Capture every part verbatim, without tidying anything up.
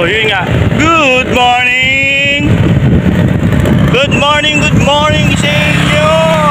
So yun nga, good morning, good morning, good morning sa inyo.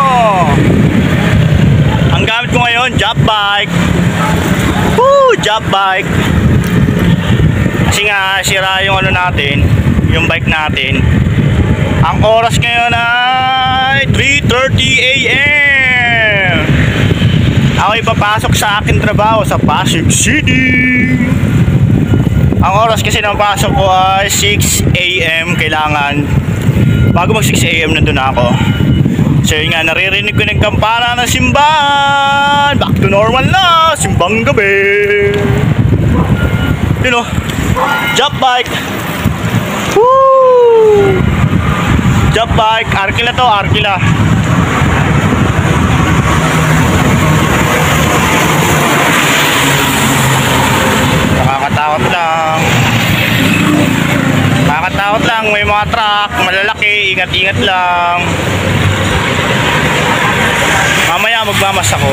Ang gamit ko ngayon, job bike. Woo, job bike. Kasi nga sira yung ano natin, yung bike natin. Ang oras ngayon ay three thirty a m Ako'y papasok sa aking trabaho sa Pasig City. Ang oras kasi ng pasok ko ay six a m Kailangan bago mag six a m nandun ako. So yun nga, naririnig ko ng kampana ng simbahan. Back to normal na, simbang gabi. You know, job bike. Woo! Job bike, Arkila to, Arkila. Nakakatakot lang. Nakakatakot lang, may mga truck, malalaki, ingat-ingat lang. Mamaya magmamas ako.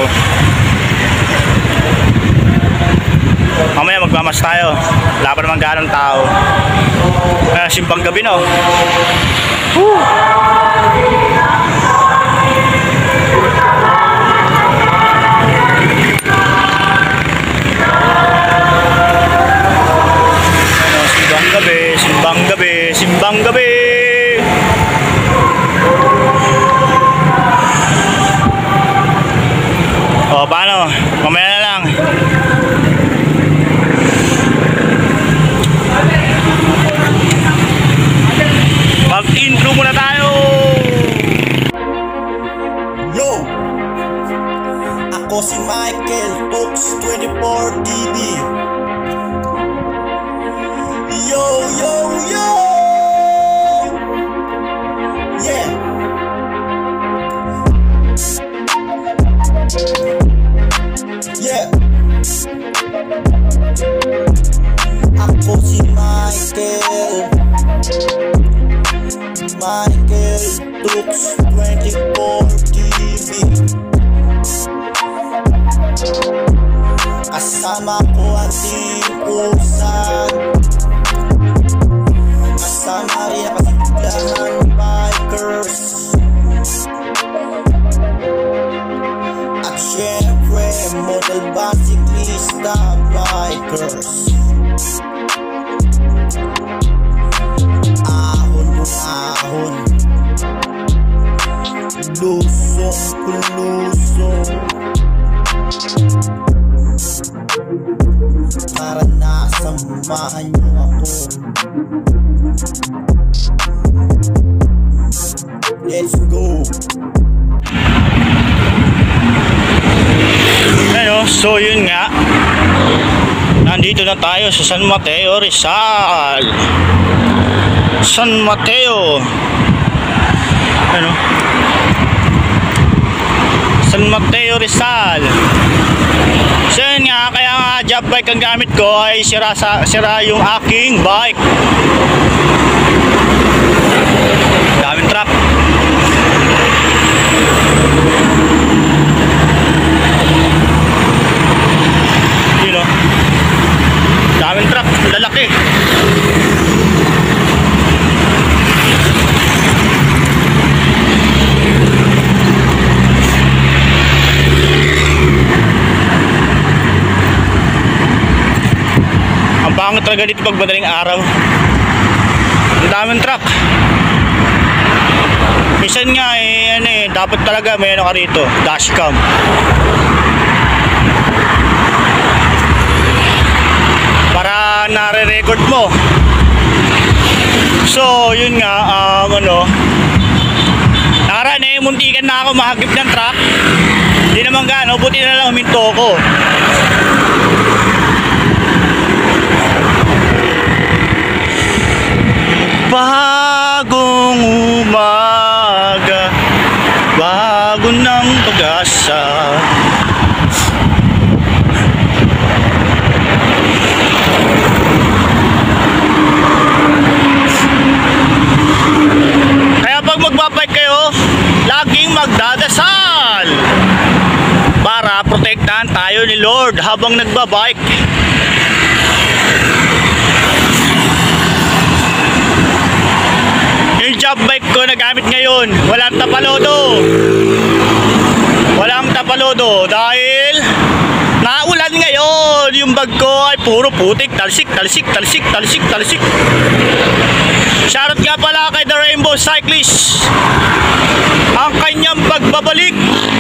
Mamaya magmamas tayo. Wala pa naman ganong tao. Kaya simbang gabi no. Woo! Simbang gabi, simbang gabi, simbang gabi. O paano? Mamaya na lang. Mag-intro muna tayo. Yo! Ako si Michael Talks twenty-four T V. Yo, yo, yo! Yeah! Yeah! Ako si Michael Michael Talks twenty-four T V. Kasama ko ang team Usan. Kasama rin ang kasiglahan bikers. At syempre model basiklista bikers. Ahon, lusong kulusong, para nasamahan niyo ako. Let's go. Ano, so yun nga, nandito na tayo sa San Mateo, Rizal. San Mateo. Ano? San Mateo, Rizal. So yun nga, kaya nga job bike ang gamit ko ay sira, sa, sira yung aking bike. Daming truck. You know, daming truck, lalaki. Ang pangit talaga dito pag madaling araw. Ang daming truck. Minsan nga eh, ano eh, dapat talaga may ano ka rito, dashcam. Para nare-record mo. So, yun nga, um, ano, nakaraan eh, muntikan na ako mahagip ng truck. Hindi naman gano, buti na lang huminto ko. Bagong umaga, bago ng pag-asa. Kaya pag magbabike kayo, laging magdadasal para protektahan tayo ni Lord habang nagbabike. ginagamit ngayon. Walang tapalodo. Walang tapalodo dahil naulan ngayon. Yung bag ko ay puro putik. Talsik, talsik, talsik, talsik, talsik. Shoutout nga pala kay The Rainbow Cyclist. Ang kanyang pagbabalik.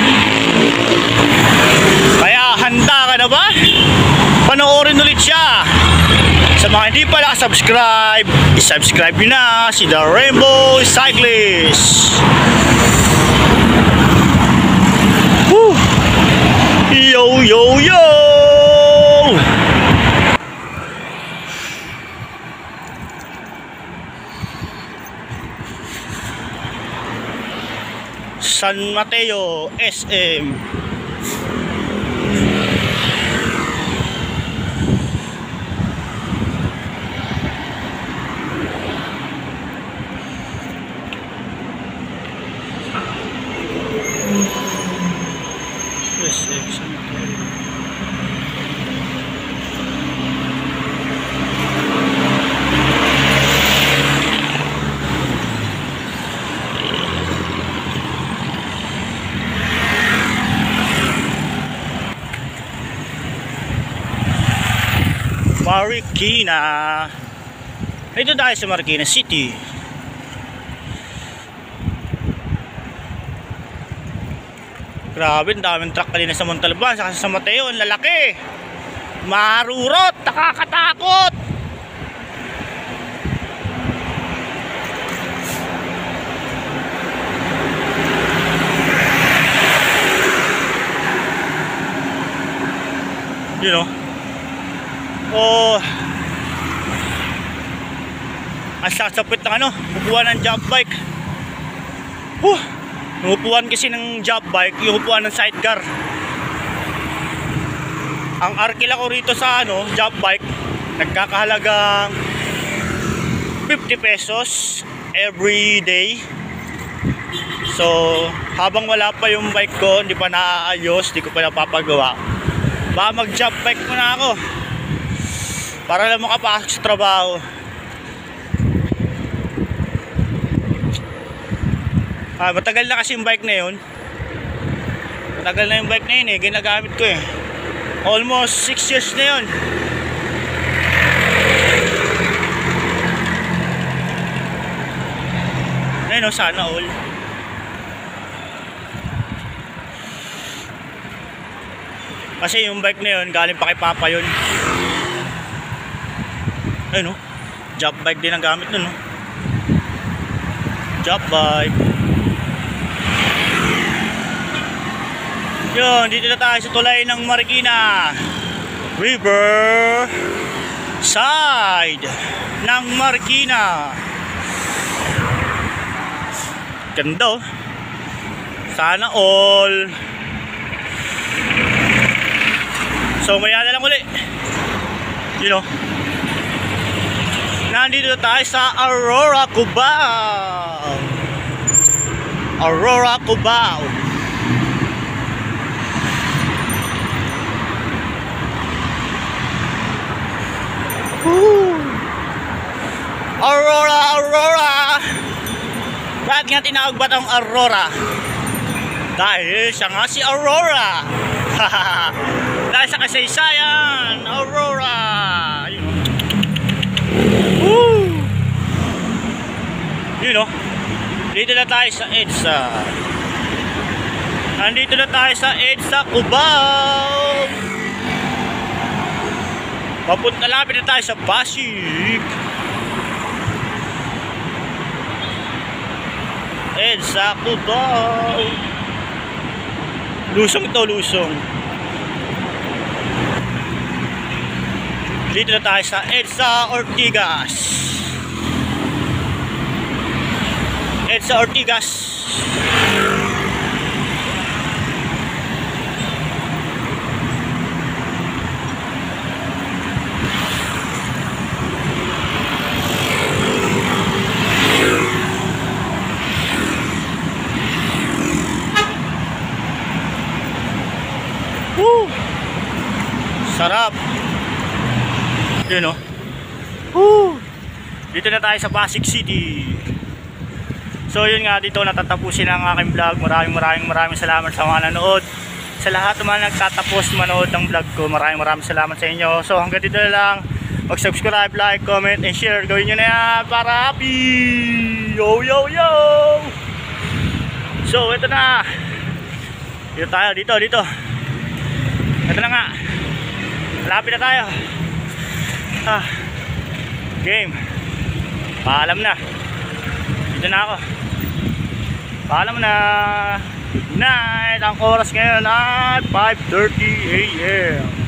Kaya handa ka na ba? Panoorin ulit siya. Sa mga hindi pa nakasubscribe, isubscribe nyo na si The Rainbow Cyclist. Woo! Yo, yo, yo! San Mateo, S M. S M San Mateo. Marikina. Ito tayo sa Marikina City. Grabe, ang daming truck kanina sa Montalban, saka sa San Mateo, ang lalaki. Marurot, nakakatakot. You know. Oh, ang sasapit ng ano, upuan ng job bike. Huh, yung upuan kasi ng job bike, yung upuan ng sidecar. Ang arkila ko rito sa ano, job bike, nagkakahalagang fifty pesos every day. So, habang wala pa yung bike ko, hindi pa naaayos, hindi ko pa napapagawa, baka mag job bike muna ako para lang makapasok sa trabaho. Ah, matagal na kasi yung bike na yun. Matagal na yung bike na yun eh. Ginagamit ko eh. Almost six years na yun. Ayun o, sana all. Kasi yung bike na yun, galing pa kay Papa yun. Ayun o, job bike din ang gamit nun o. Job bike. Yun, dito na tayo sa tulay ng Marikina. River side ng Marikina. Ganda oh. Sana all. So maya na lang ulit. You know, nandito tayo sa Aurora, Cubao. Aurora, Cubao. Woo! Aurora, Aurora. Bakit nga tinawag ba ang Aurora? Dahil siya nga si Aurora. Dahil sa kasaysayan, Aurora. Woo! You know, dito na tayo sa EDSA. Nandito na tayo sa EDSA, Cubao. Papunta, lapit na tayo sa Pasig. EDSA, Cubao. Lusong ito, lusong. Dito na tayo sa EDSA Ortigas. EDSA Ortigas. Woo! Sarap. Yun o. Woo! Dito na tayo sa Pasig City. So yun nga, dito natatapusin ang aking vlog. Maraming maraming maraming salamat sa mga nanood. Sa lahat ng mga nagtatapos manood ng vlog ko, maraming maraming salamat sa inyo. So hanggang dito na lang. Mag-subscribe, like, comment, and share. Gawin nyo na yan para happy! Yo, yo, yo! So ito na. Dito tayo, dito, dito. Ito na nga. Malapit na tayo. Ah, game. Paalam na. Dito na ako. Paalam na. Good night. Ang oras ngayon ay five thirty a m